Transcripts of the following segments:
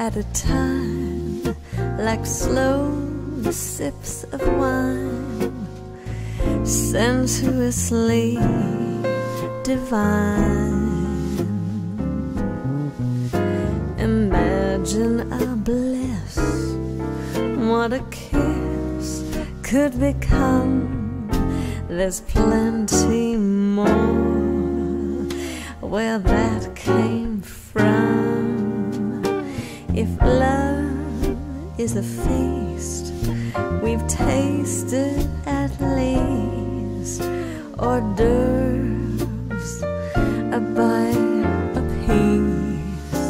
at a time, like slow sips of wine, sensuously divine. Imagine our bliss, what a kiss could become. There's plenty more where that came from. If love is a feast, we've tasted at least hors d'oeuvres, a bite apiece.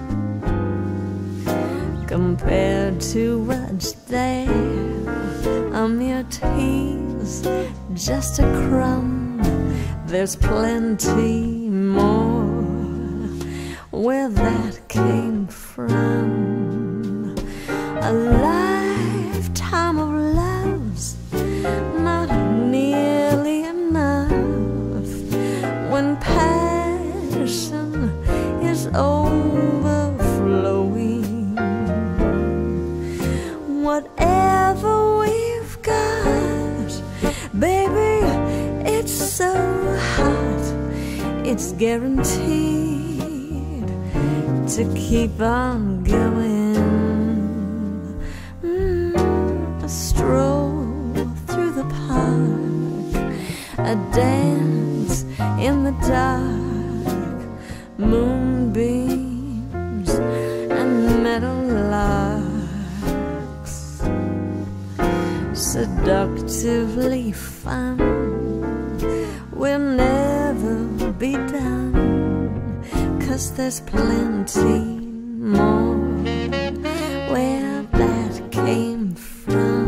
Compared to what's there, a mere tease, just a crumb. There's plenty more where that came from. A lifetime of love's not nearly enough when passion is overflowing. Whatever we've got, baby, it's so hot, it's guaranteed to keep on going. A stroll through the park, a dance in the dark, moonbeams and meadowlarks, seductively fun. We'll never be done, 'cause there's plenty more where that came from.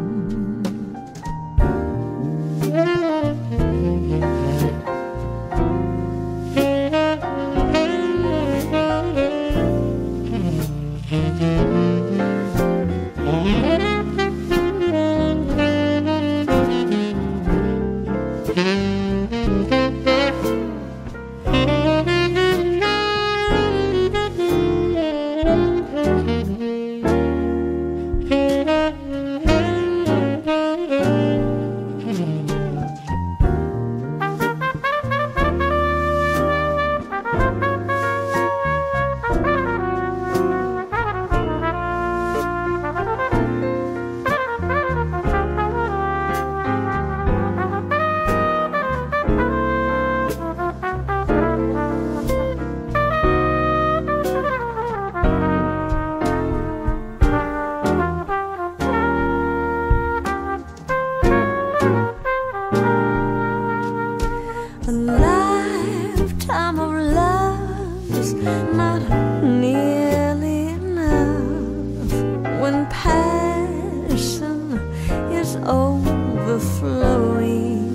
A lifetime of love's not nearly enough when passion is overflowing.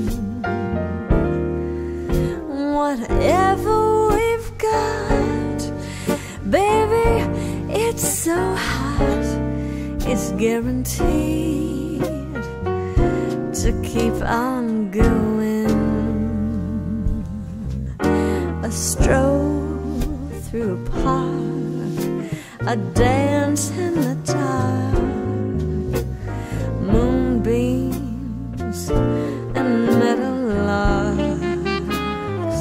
Whatever we've got, baby, it's so hot, it's guaranteed to keep on going. A stroll through a park, a dance in the dark, moonbeams and meadowlarks,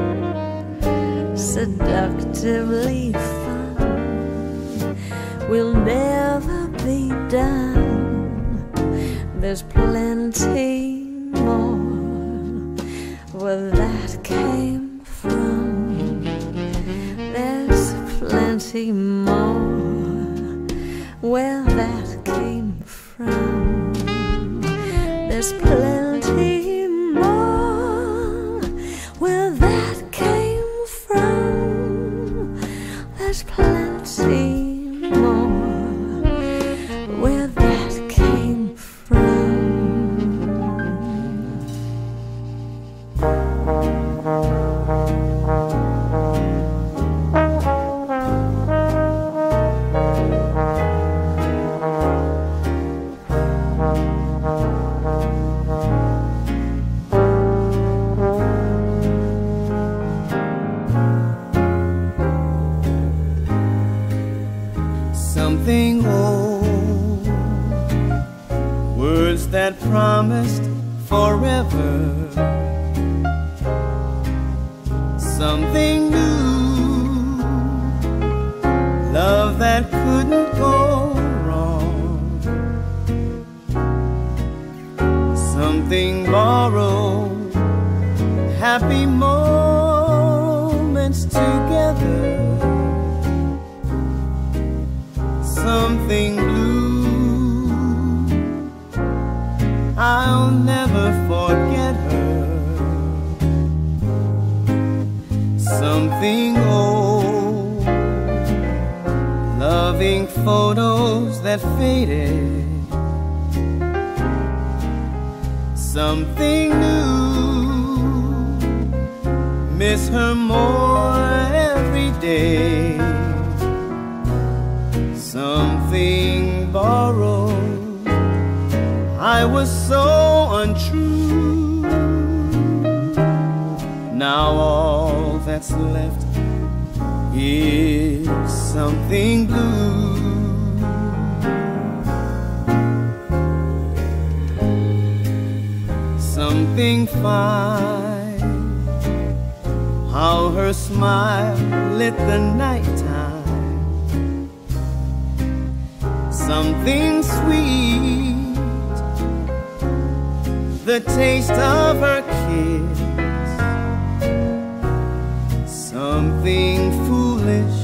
seductively fun. We'll never be done, there's plenty more where that came from. There's plenty more where that came from. There's plenty more where that came from. There's plenty more where that came from. that promised forever. Something new, love that couldn't go wrong. Something borrowed, happy moments together. Something blue, I'll never forget her. Something old, loving photos that faded. Something new, miss her more every day. Something borrowed, I was so untrue. Now all that's left is something blue. Something fine, how her smile lit the nighttime. Something sweet, the taste of her kiss. Something foolish,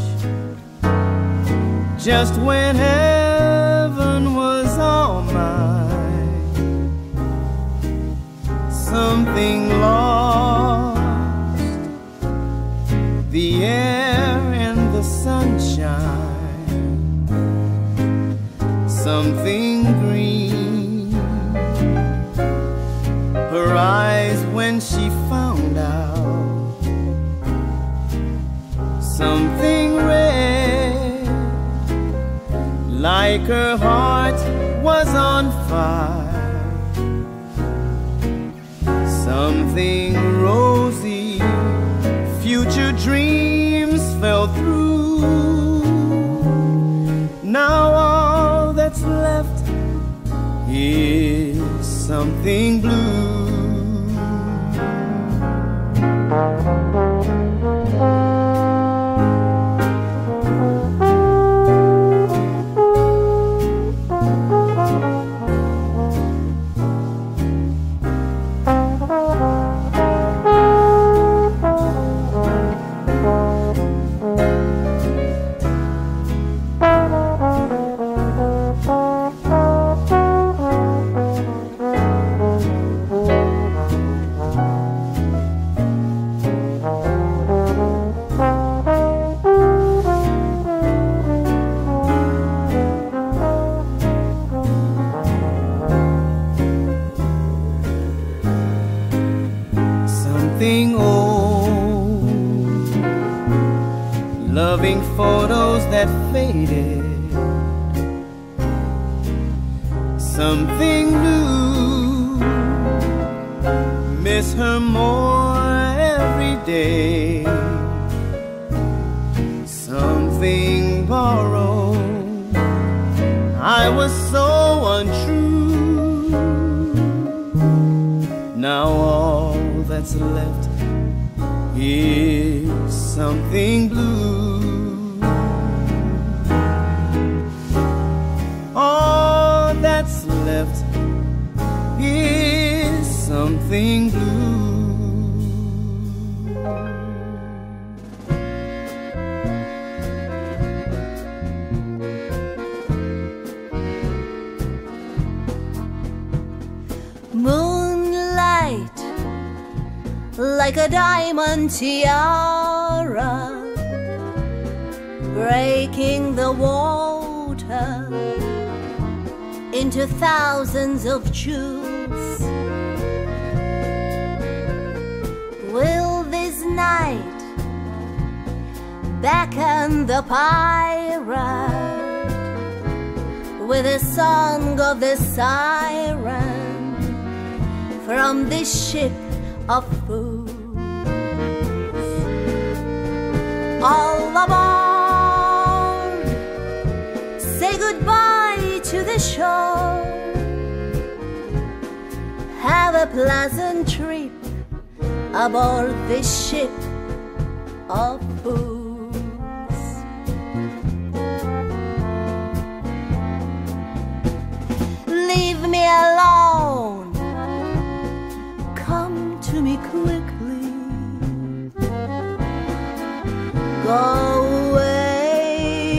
just when heaven was all mine. Something lost, the air and the sunshine. Something green, her eyes when she found out. Something red, like her heart was on fire. Something rosy, future dreams fell through. Now all that's left is something blue. Something old, loving photos that faded. Something new, miss her more every day. Something borrowed, I was so untrue. Now all that's left is something blue. All that's left is something blue. Moonlight, like a diamond tiara, breaking the water into thousands of jewels. Will this night beckon the pirate with a song of the siren from this ship of fools? All aboard, say goodbye to the shore. pleasant trip aboard this ship of fools. Leave me alone, come to me quickly, go away,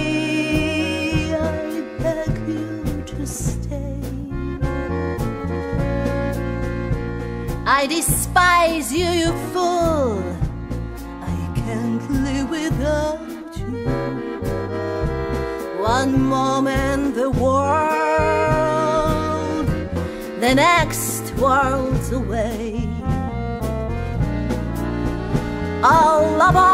I beg you to stay. I despise you, you fool, I can't live without you. One moment the world, the next world's away. All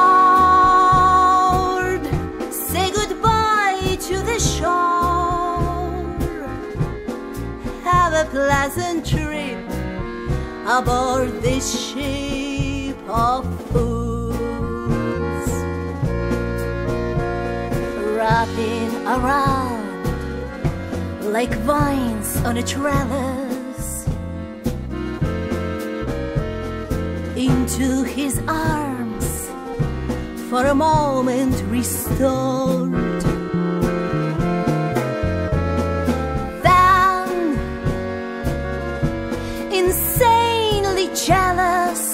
aboard, say goodbye to the shore. Have a pleasant trip aboard this ship of fools. Wrapping around like vines on a trellis, into his arms for a moment restored. Then, insanely jealous,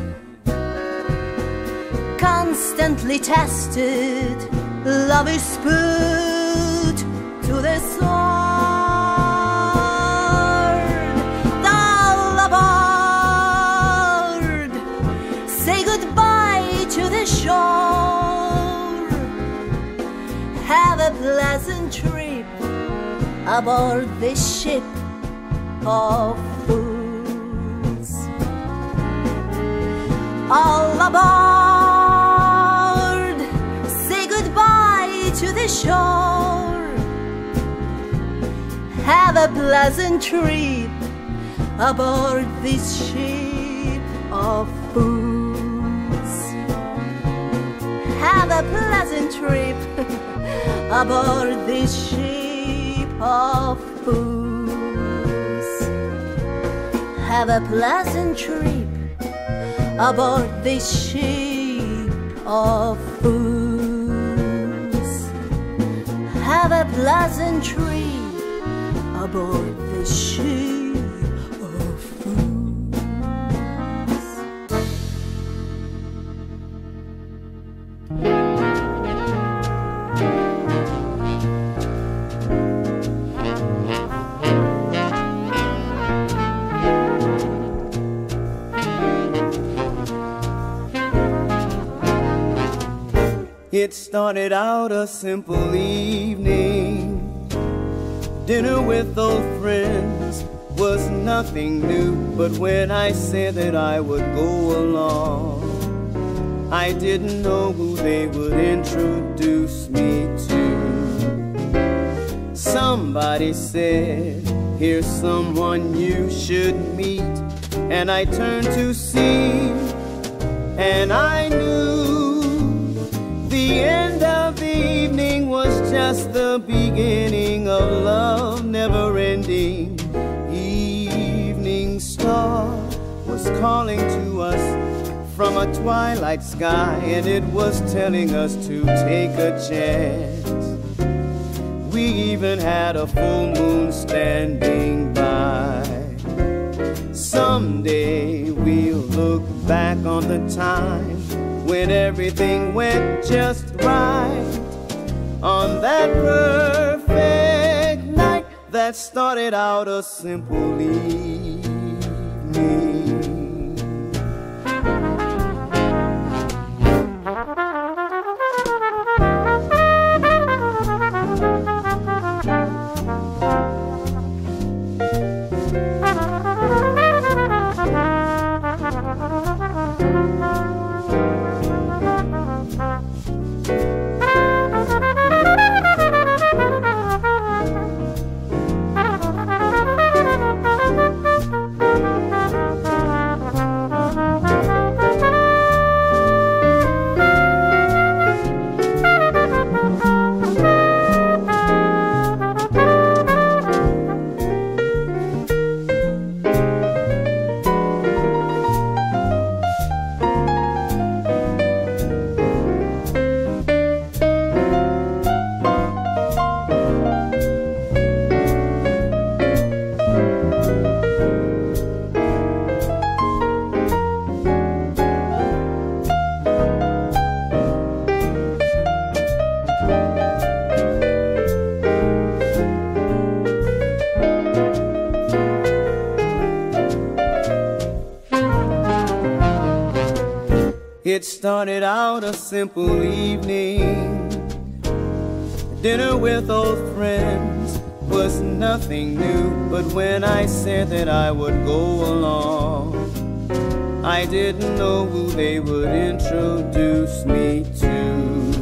constantly tested, love is put to the sword. All aboard, say goodbye to the shore. Have a pleasant trip aboard this ship of fools. All aboard, say goodbye to the shore. Have a pleasant trip aboard this ship of fools. Have a pleasant trip aboard this ship of fools. Have a pleasant trip aboard this ship of fools. Have a pleasant trip aboard this ship of fools. It started out a simple evening. Dinner with old friends was nothing new, but when I said that I would go along, I didn't know who they would introduce me to. Somebody said, here's someone you should meet, and I turned to see, and I knew the end of the evening was just the beginning of love, never ending. Evening star was calling to us from a twilight sky, and it was telling us to take a chance. We even had a full moon standing by. Someday we'll look back on the time when everything went just right, on that perfect night that started out a simple evening. It started out a simple evening. Dinner with old friends was nothing new, but when I said that I would go along, I didn't know who they would introduce me to.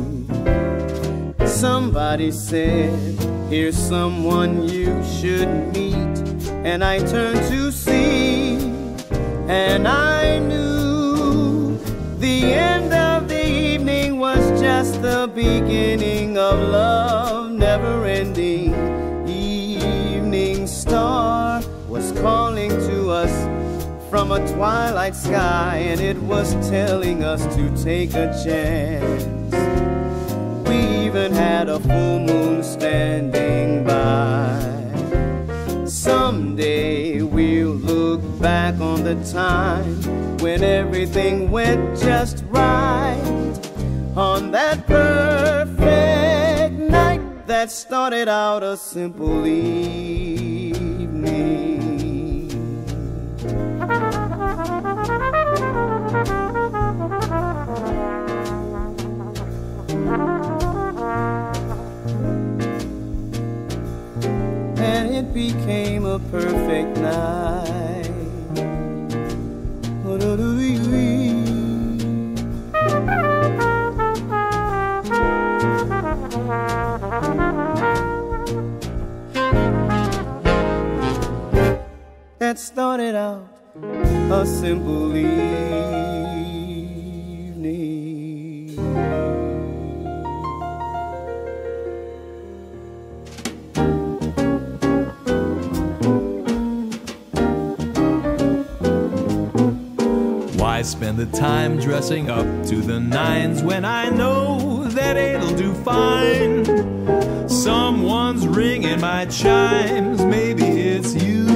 Somebody said, here's someone you should meet, and I turned to see, and I knew the end of the evening was just the beginning of love, never-ending. Evening star was calling to us from a twilight sky, and it was telling us to take a chance. We even had a full moon standing by. Someday we'll look back on the time when everything went just right, on that perfect night that started out a simple evening. And it became a perfect night. That started out a simple evening. Why spend the time dressing up to the nines when I know that it'll do fine? Someone's ringing my chimes, maybe it's you.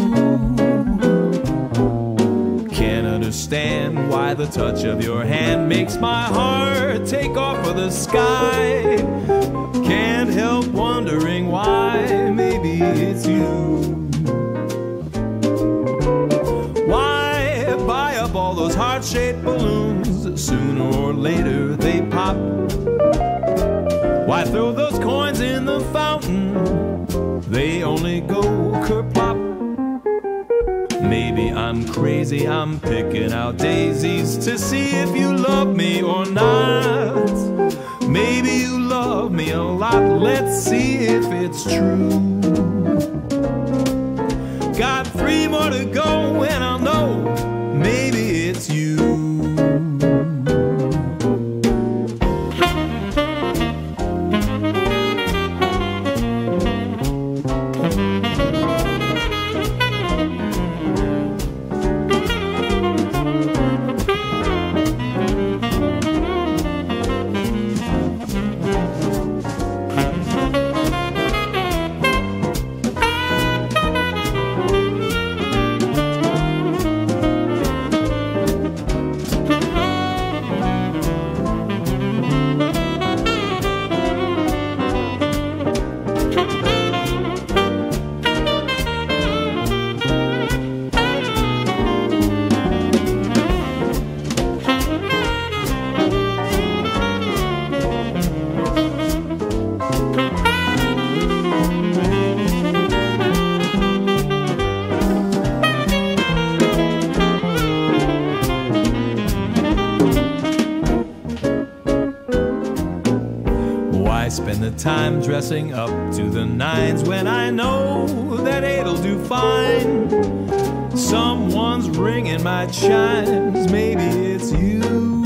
Can't understand why the touch of your hand makes my heart take off for the sky. Can't help wondering why, maybe it's you. Why buy up all those heart-shaped balloons? Sooner or later they pop. Why throw those coins in the fountain? They only go kerplop. Maybe I'm crazy, I'm picking out daisies to see if you love me or not. Maybe you love me a lot, let's see if it's true. Got 3 more to go and I'll know, maybe it's you. Spend the time dressing up to the nines when I know that 8'll do fine. Someone's ringing my chimes, maybe it's you.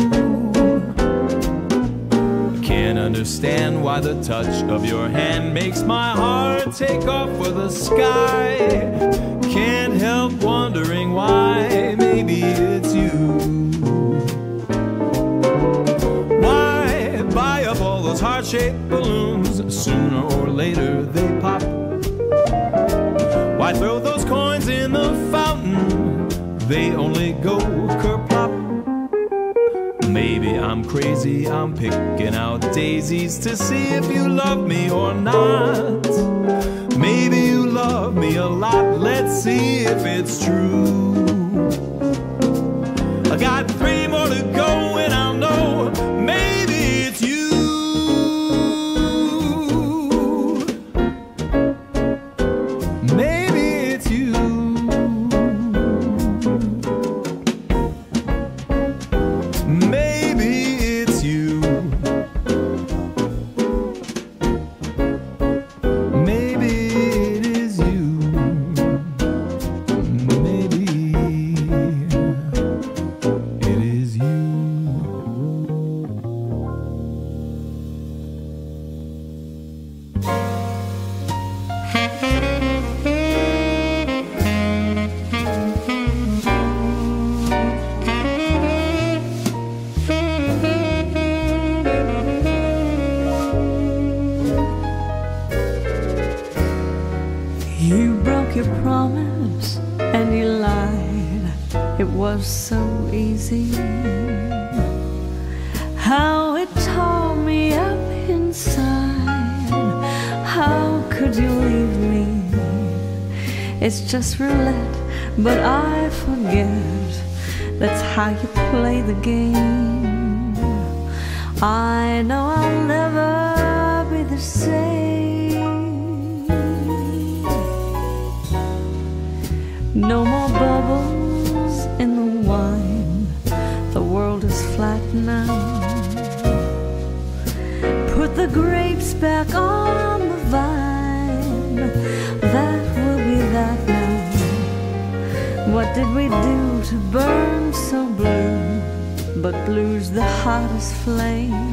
Can't understand why the touch of your hand makes my heart take off for the sky. Can't help wondering why, maybe it's you. Heart-shaped balloons, sooner or later they pop. Why throw those coins in the fountain? They only go kerplop. Maybe I'm crazy, I'm picking out daisies to see if you love me or not. Maybe you love me a lot, let's see if it's true. I got 3 more to go and I'm You broke your promise and you lied. It was so easy. How it tore me up inside. How could you leave me? It's just roulette, but I forget. That's how you play the game. I know I'll never be the same. No more bubbles in the wine. The world is flat now. Put the grapes back on the vine. That will be that now. What did we do to burn so blue? But blue's the hottest flame.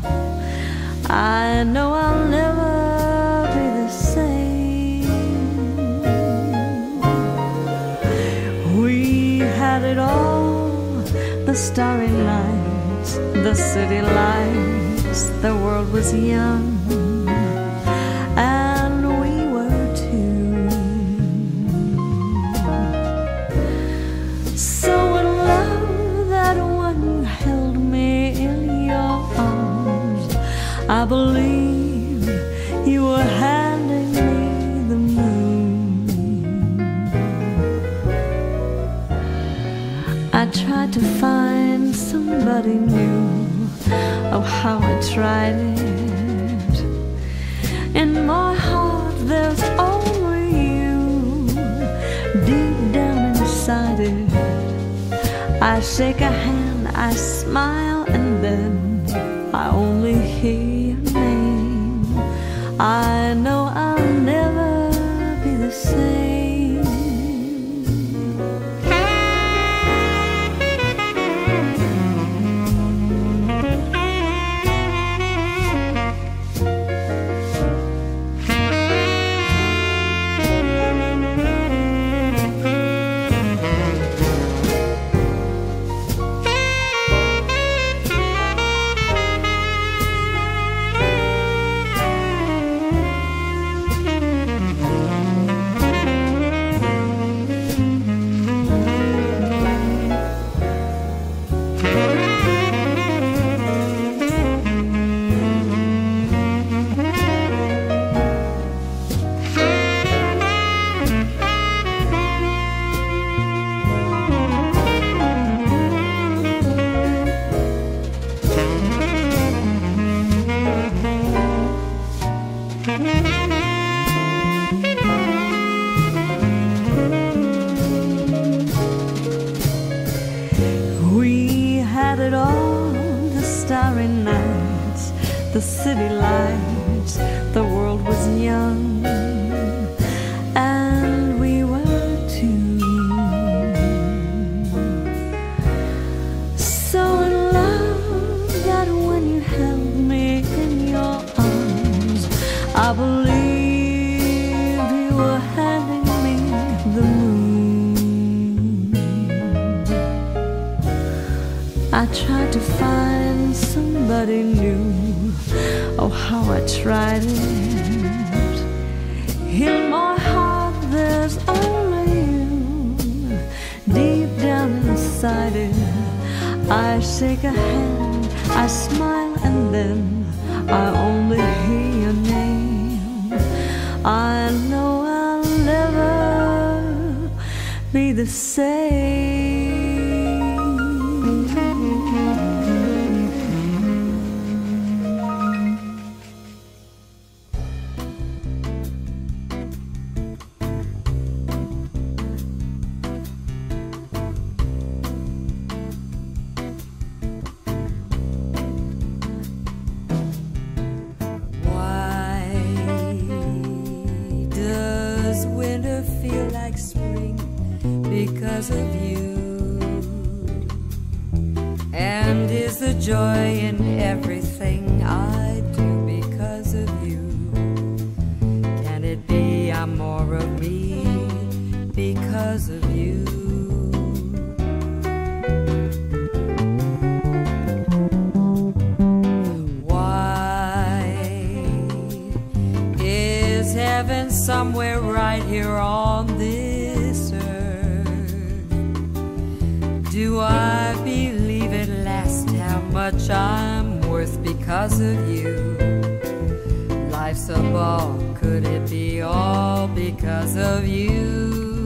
I know I'll never be the same. We had it all, the starry nights, the city lights. The world was young, and we were too. So in love that when you held me in your arms, I believed you were handing me the moon. I tried to find somebody new. Oh, how I tried it. In my heart there's only you. Deep down inside it, I shake a hand, I smile, and then I only hear your name. I know I'll never be the same. We had it all, the starry nights, the city lights. The world was young, and we were too. So in love that when you held me in your arms, I believed you were handing me the moon. I tried to find somebody new. Oh, how I tried it. In my heart there's only you. Deep down inside it, I shake a hand, I smile, and then I only hear your name. I know I'll never be the same. Because of you, and is the joy in everything I do because of you? Can it be I'm more of me because of you? Why is heaven somewhere right here on this earth. Do I believe at last how much I'm worth because of you? Life's a ball, could it be all because of you?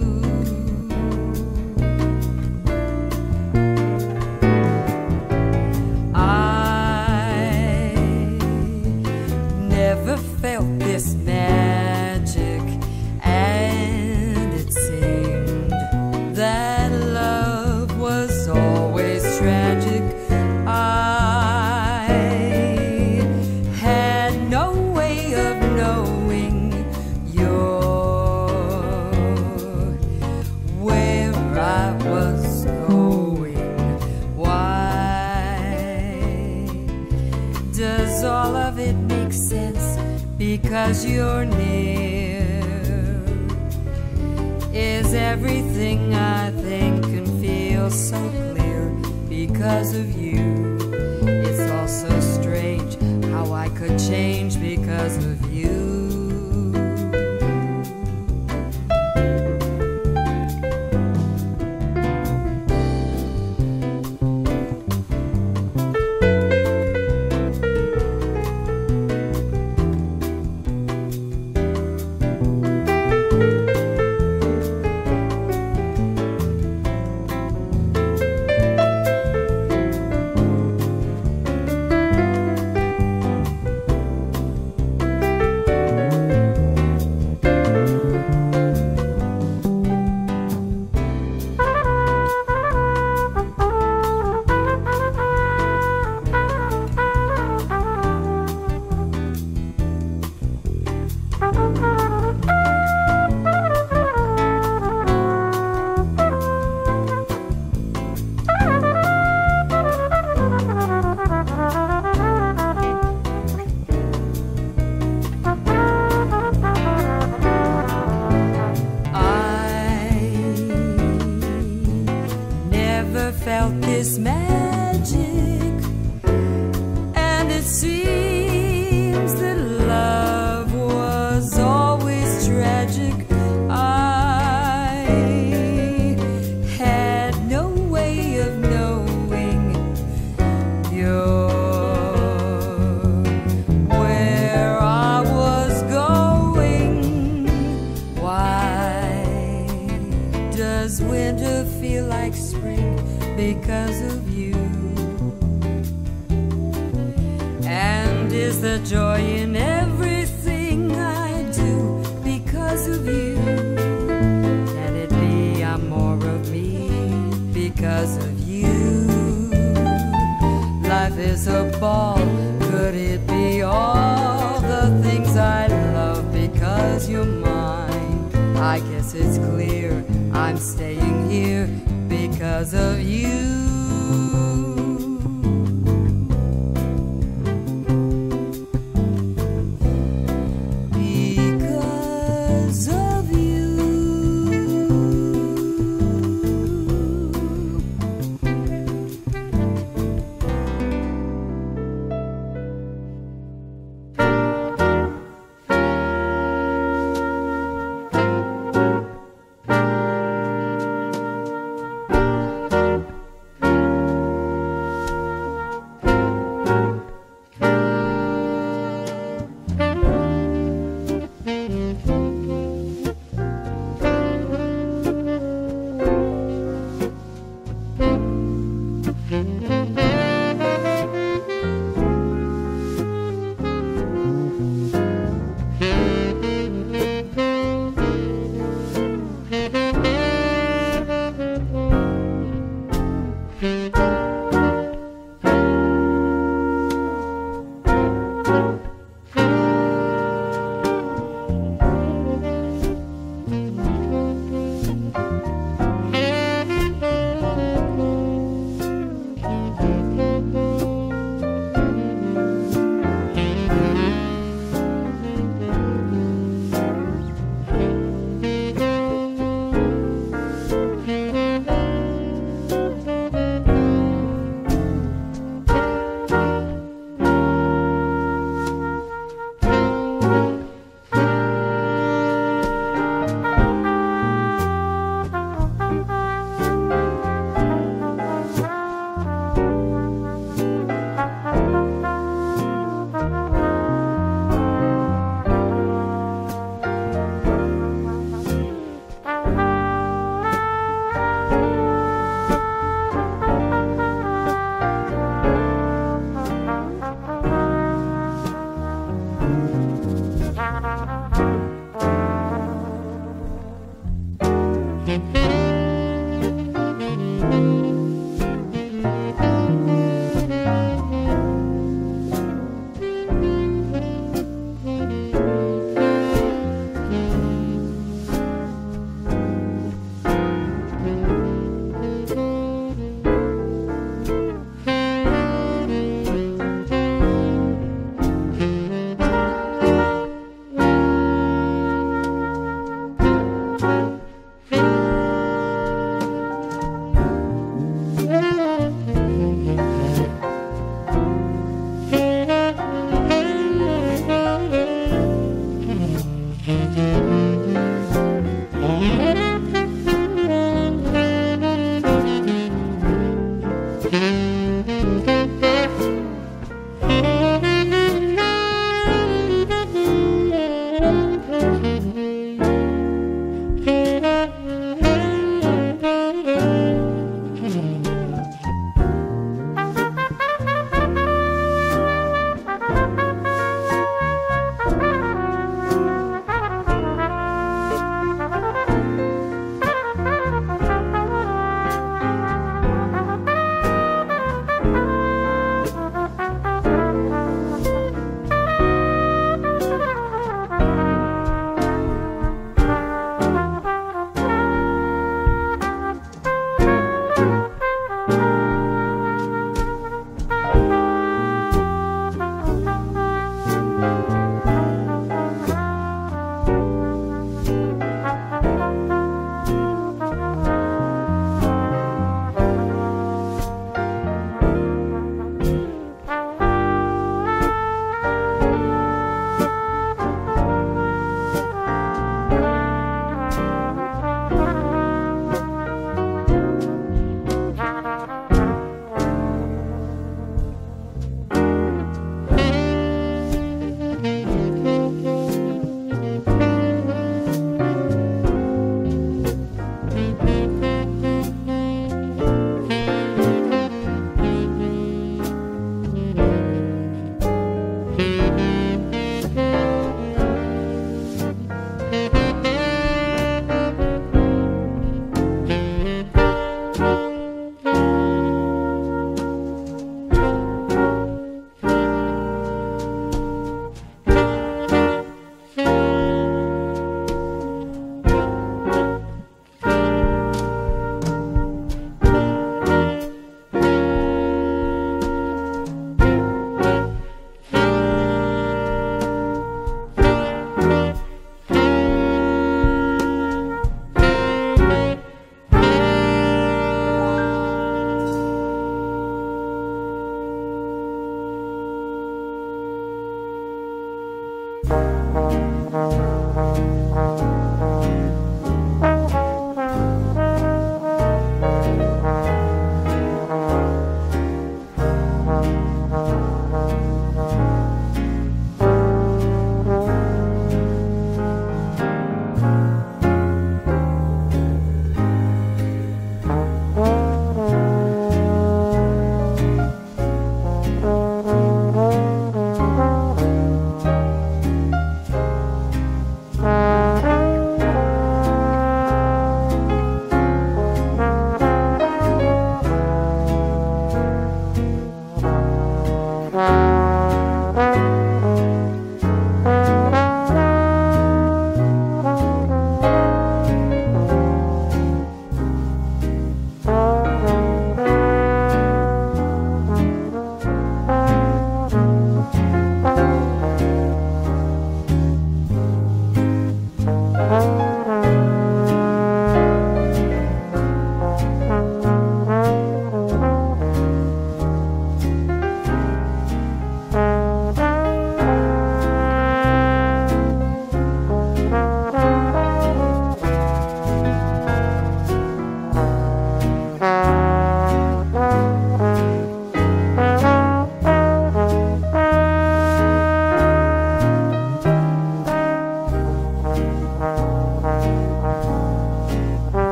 Felt this magic, and it seemed that love was always tragic. I had no way of knowing where I was going. Why does all of it make sense? Because you're near. Is everything I think and feel so clear because of you? It's all so strange how I could change because of you. Felt this magic, and it seems that love was always tragic. I had no way of knowing where I was going. Why does winter feel like spring? Because of you. And is the joy in everything I do because of you? Can it be I'm more of me because of you? Life is a ball, could it be all the things I love because you're mine? I guess it's clear I'm staying here because of you. Because of you.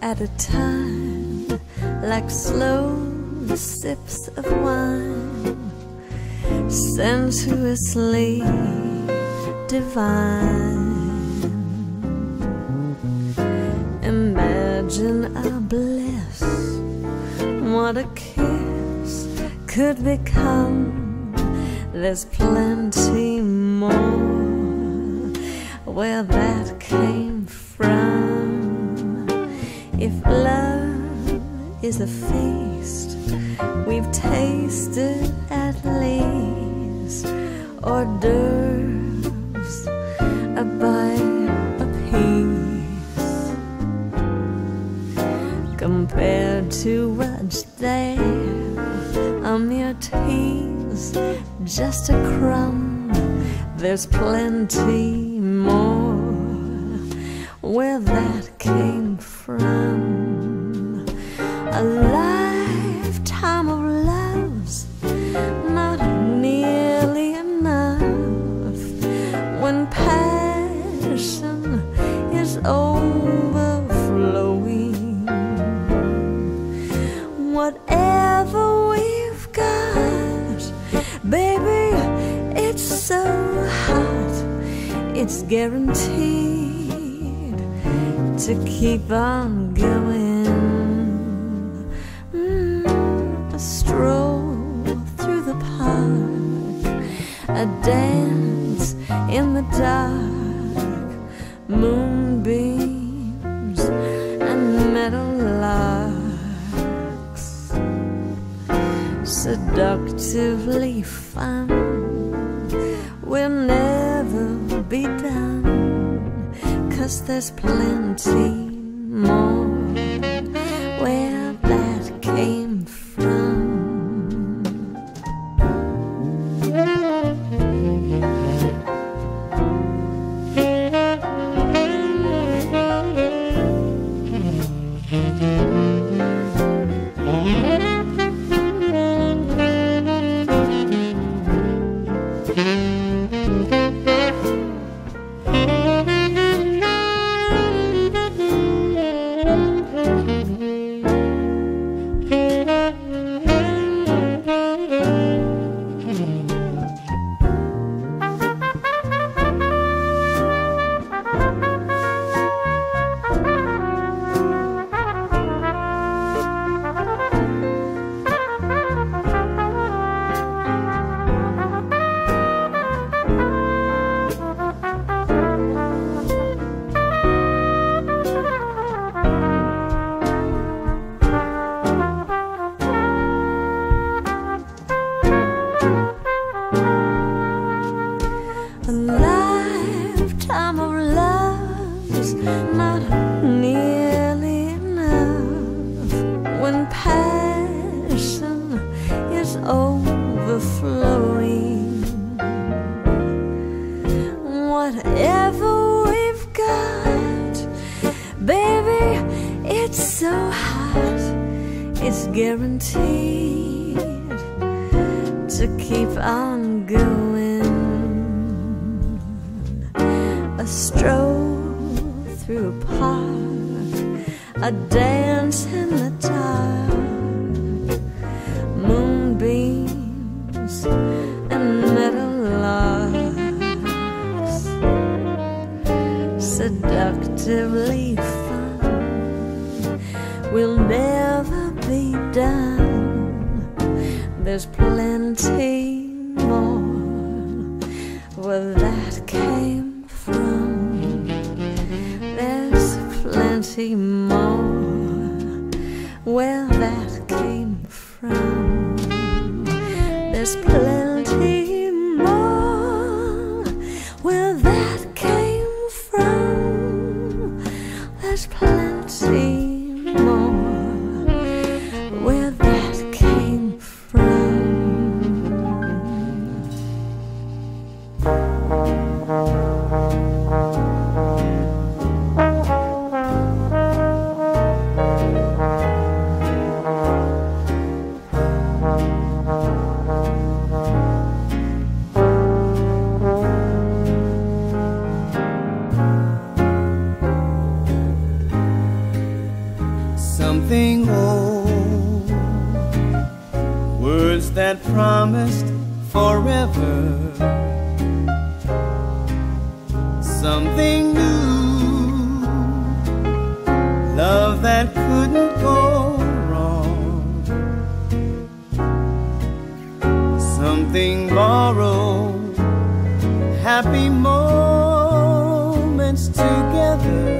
at a time, like slow sips of wine, sensuously divine. Imagine our bliss, what a kiss could become. There's plenty more where that came from. If love is a feast, we've tasted at least hors d'oeuvres, a bite apiece, compared to what's there, a mere tease, just a crumb. There's plenty more where that came from. A lifetime of love's not nearly enough when passion is overflowing. Whatever we've got, baby, it's so hot, it's guaranteed to keep on going. A stroll through the park, a dance in the dark, moonbeams and meadowlarks, seductively fun. We'll never be done, 'cause there's plenty more where that came from. Whatever we've got, baby, it's so hot, it's guaranteed to keep on going. A stroll through a park, a dance in the dark, moonbeams and meadowlarks, seductively fun. We'll never be done, there's plenty more where that came from. There's plenty more where that came from. There's plenty more where that came from. There's plenty more where that came from. something old, words that promised forever, something new, love that couldn't go wrong, something borrowed, happy moments together,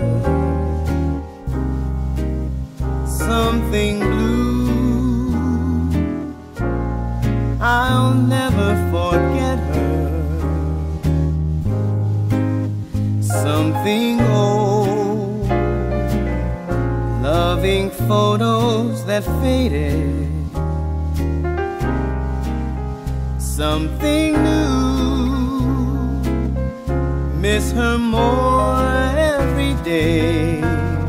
something blue, I'll never forget her, something old, loving photos that faded, something new, miss her more every day,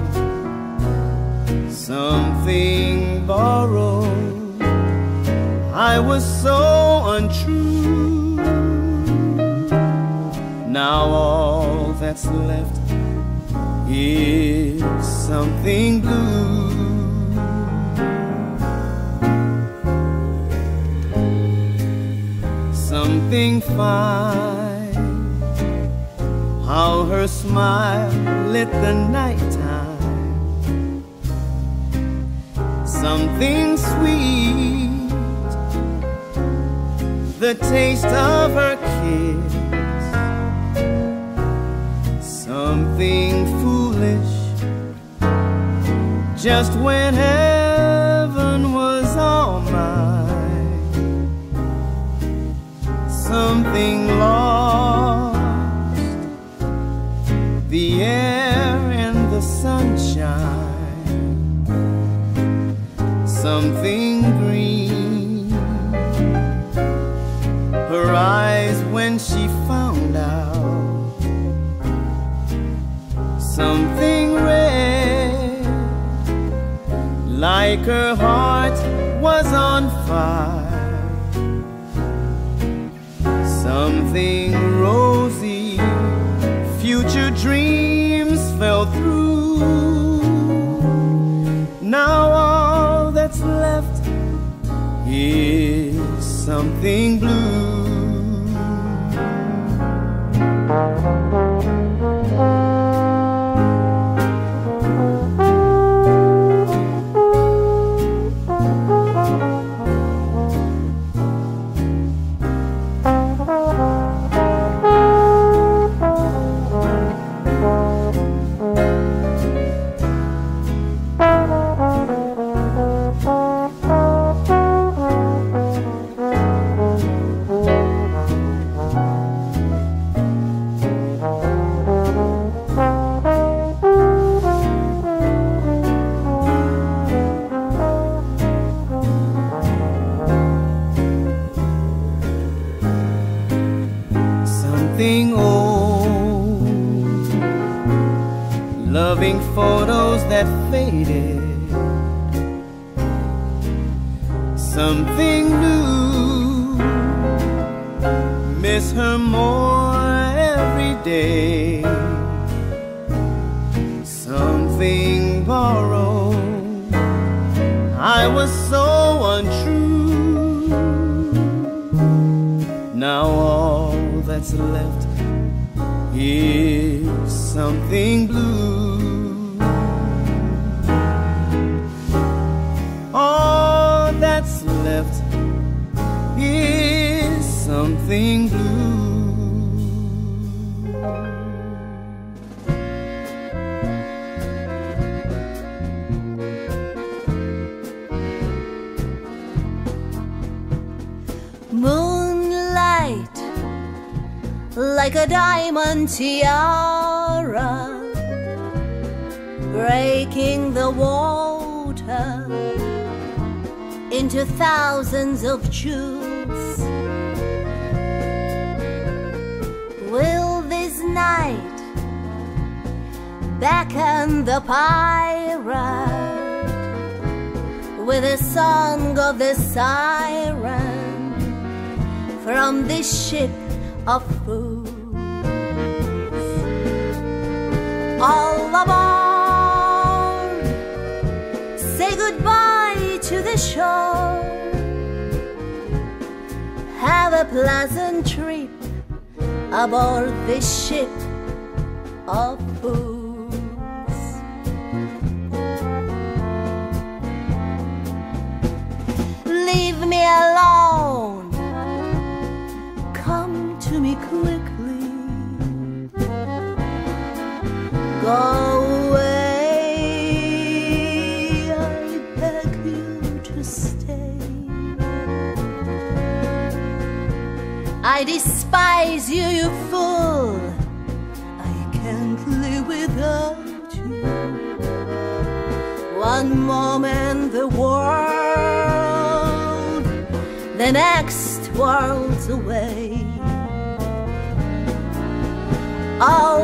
something borrowed, I was so untrue. Now all that's left is something blue. Something fine, how her smile lit the nighttime, something sweet, the taste of her kiss, something foolish, just when heaven was all mine, something lost, the air and the sunshine, something green, her eyes when she found out, something red, like her heart was on fire, something rosy, future dreams fell through. Now all that's left is something blue. Something old, loving photos that faded, something new, miss her more every day, something borrowed, I was so untrue. Now all that's left is something blue. All that's left is something blue. Moonlight, like a diamond tiara, breaking the water into thousands of jewels. Will this night beckon the pirate with a song of the siren from this ship of fools? All aboard, say shore. Have a pleasant trip aboard this ship of fools. Leave me alone. Come to me quickly. Go away. I beg you to stay. I despise you, you fool. I can't live without you. One moment the world, the next world's away. All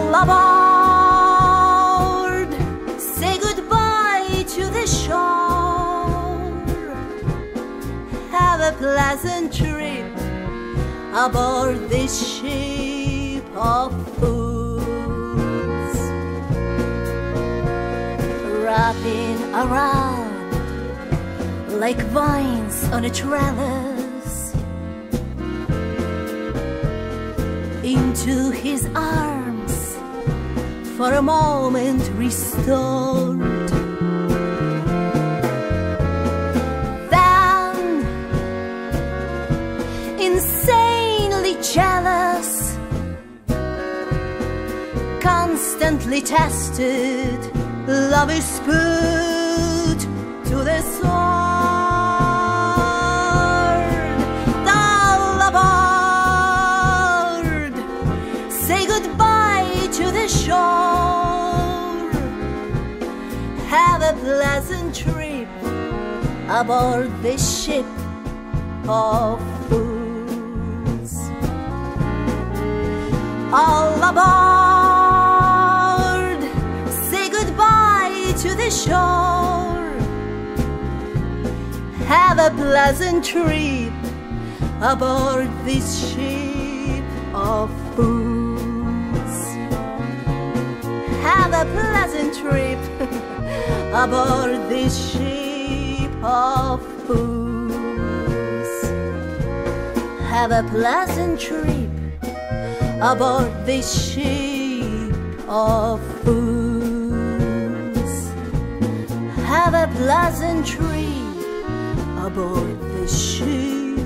aboard, say goodbye to the shore. Have a pleasant trip aboard this ship of fools. Wrapping around like vines on a trellis, into his arms for a moment restored. Then, insanely jealous, constantly tested, love is put to the sword. All aboard, say goodbye to the shore. Have a pleasant trip aboard this ship of fools. All aboard, say goodbye to the shore. Have a pleasant trip aboard this ship of fools. Have a pleasant trip aboard this ship of fools. Have a pleasant trip aboard this ship of fools. Have a pleasant trip aboard this ship